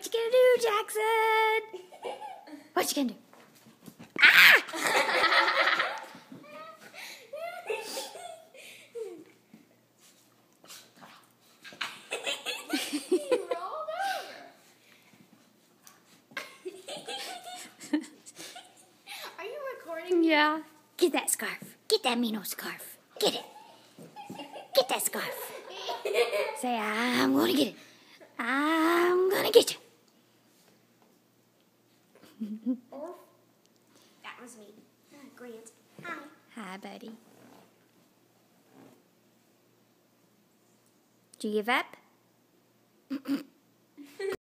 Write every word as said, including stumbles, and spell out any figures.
What you gonna do, Jackson? What you gonna do? Ah! He rolled over. Are you recording? Yeah. Get that scarf. Get that mean old scarf. Get it. Get that scarf. Say, I'm gonna get it. I'm gonna get you. Or that was me. Uh, Grant. Hi. Hi, buddy. Did you give up?